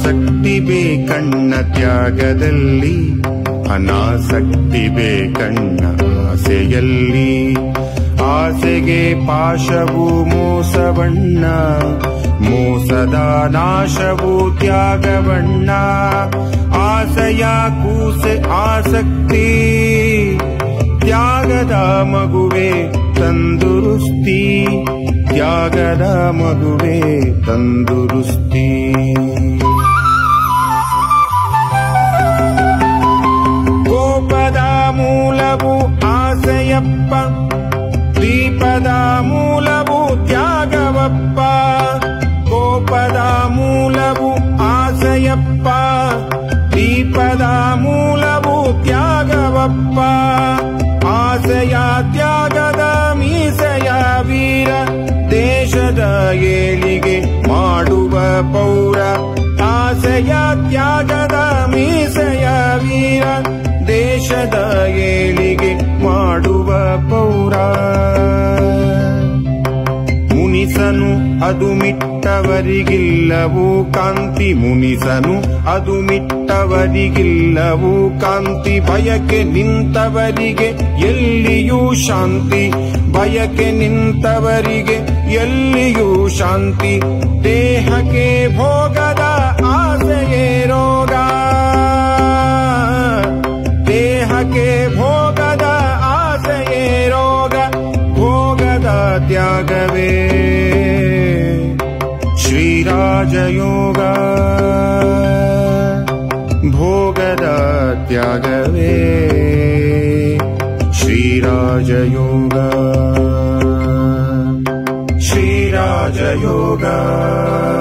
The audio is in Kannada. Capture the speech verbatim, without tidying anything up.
ಆಸಕ್ತಿ ಬೇಕಣ್ಣ ತ್ಯಾಗದಲ್ಲಿ, ಅನಾಸಕ್ತಿ ಬೇಕಣ್ಣ ಆಸೆಯಲ್ಲಿ. ಆಸೆಗೆ ಪಾಶವು ಮೋಸವಣ್ಣ, ಮೋಸದ ನಾಶವು ತ್ಯಾಗವಣ್ಣ. ಆಸೆಯ ಕೂಸೆ ಆಸಕ್ತಿ, ತ್ಯಾಗದ ಮಗುವೆ ತಂದುರುಸ್ತಿ, ತ್ಯಾಗದ ಮಗುವೆ ತಂದುರುಸ್ತಿ. ಕೋಪದ ಮೂಲವು ಆಸೆಯಪ್ಪ, ದೀಪದ ಮೂಲವು ತ್ಯಾಗವಪ್ಪ. ಕೋಪದ ಮೂಲವು ಆಸೆಯಪ್ಪ, ದೀಪದ ಮೂಲವು ತ್ಯಾಗವಪ್ಪ. ಆಸೆಯ ತ್ಯಾಗದ ಮೀಸೆಯ ವೀರ, ದೇಶದ ಏಳಿಗೆ ಮಾಡುವ ಪೌರ. ಆಸೆಯ ತ್ಯಾಗದ ಮೀಸೆಯ ವೀರ, ದೇಶದ ಏಳಿಗೆ ಮಾಡುವ ಪೌರ. ಮುನಿಸನು ಅದು ಮಿಟ್ಟವರಿಗಿಲ್ಲವೂ ಕಾಂತಿ, ಮುನಿಸನು ಅದು ಮಿಟ್ಟವರಿಗಿಲ್ಲವೂ ಕಾಂತಿ. ಬಯಕೆ ನಿಂತವರಿಗೆ ಎಲ್ಲಿಯೂ ಶಾಂತಿ, ಬಯಕೆ ನಿಂತವರಿಗೆ ಎಲ್ಲಿಯೂ ಶಾಂತಿ. ದೇಹಕ್ಕೆ ಭೋಗದ ಆಸೆಯೇ ರೋಗ, ದೇಹಕ್ಕೆ ಭೋಗದ ಆಸೆಯೇ ರೋಗ. ಭೋಗದ ತ್ಯಾಗವೇ ಶ್ರೀರಾಜಯೋಗ, ಭೋಗದ ತ್ಯಾಗವೇ ಶ್ರೀರಾಜಯೋಗ, ಶ್ರೀರಾಜಯೋಗ.